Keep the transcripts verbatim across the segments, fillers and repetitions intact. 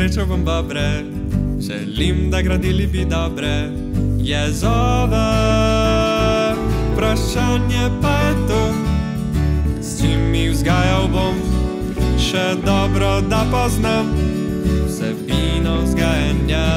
srečo bom dobre, želim, da gradili bi dobre jezove. Vprašanje pa je to, s čim mi vzgajal bom, še dobro, da poznam vsebino vzgajanja.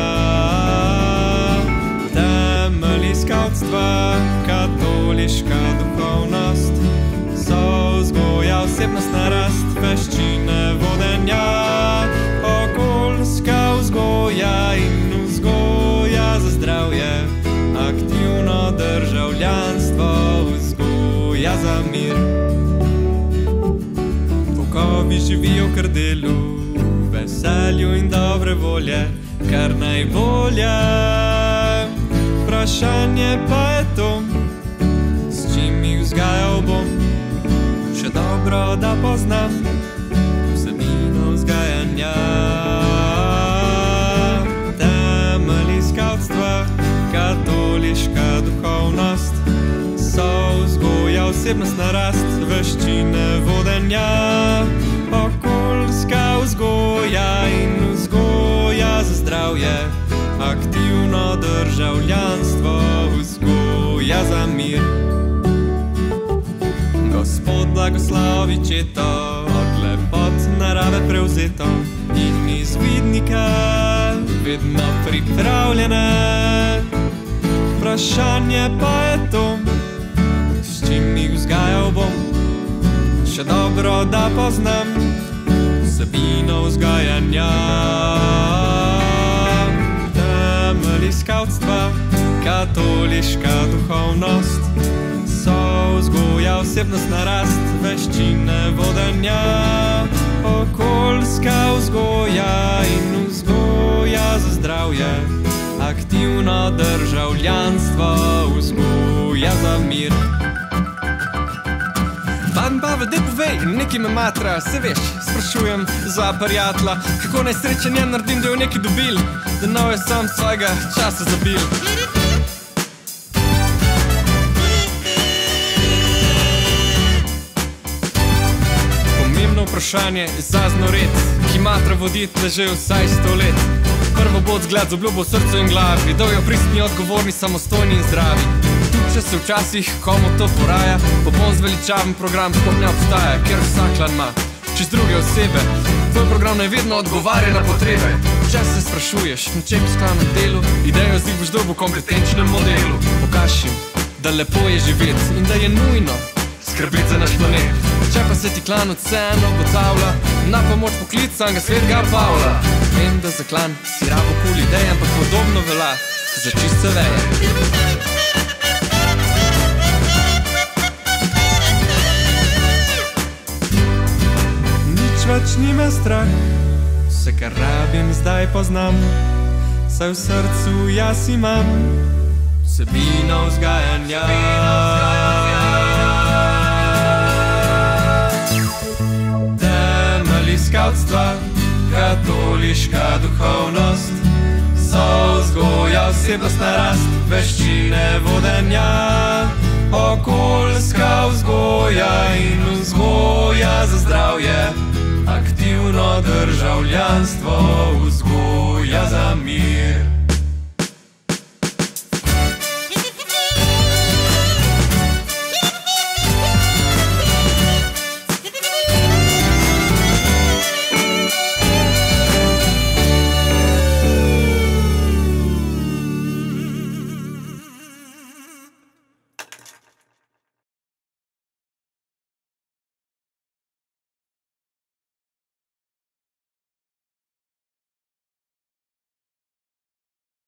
Temelji skavtstva, katoliška duhovnost, so vzgoja, osebnostna rast, veščine vodenja, okoljska vzgoja in vzgoja za zdravje, aktivno državljanstvo, vzgoja za mir. Volkovi živijo kar delu, veselju in dobre volje, kar najbolje. Vprašanje pa je to, s čim jih vzgajal bom, še dobro, da poznam vsebino vzgajanja. Temelji skavtstva, katoliška duhovnost, so vzgoja, osebnostna rast, veščine vodenja, okoljska vzgoja in vzgoja za zdravje, aktivno državljanstvo, vzgoja za mir. Gospod blagoslovi četo, od lepot narave prevzeto in izvidnika vedno pripravljene. Vprašanje pa je to, s čim jih vzgajal bom, še dobro, da poznam vsebino vzgajanja. Temelji skavtstva, katoliška duhovnost, so vzgoja, osebnostna rast, veščine vodenja, okoljska vzgoja in vzgoja za zdravje, aktivno državljanstvo, vzgoja za mir. Dan bave, dej povej, nekaj me matra, se veš, sprašujem za prijatla, kako naj srečen je naredim, da jo nekaj dobil, da nov je sam svojega časa zabil. Vprašanje za znored, ki matra voditi že vsaj sto let. Prvo bo zgled z obljubo v srcu in glavi, doljo pristni, odgovorni, samostojni in zdravi. Tu, če se včasih komu to poraja, popoln zveličaven program sploh ne obstaja, ker vsak lan ima čez druge osebe. Tvoj program naj vedno odgovarja na potrebe. Če se sprašuješ, na čem skladnem delu, idejo zdi boš dobil kompetenčnem modelu. Pokaž jim, da lepo je živeti in da je nujno skrbiti za naš planet. Če pa se ti klan vseeno ugotavlja, na pomoč poklica ga svetega Pavla. Vem, da za klan si rabo kul idej, ampak podobno velja za čiste veje. Nič več ni me strah, vse kar rabim zdaj poznam, saj v srcu jaz imam vsebino vzgajanja. Skavtstva, katoliška duhovnost, so vzgoja, osebnostna rast, veščine vodenja, okoljska vzgoja in vzgoja za zdravje, aktivno državljanstvo, vzgoja za mir.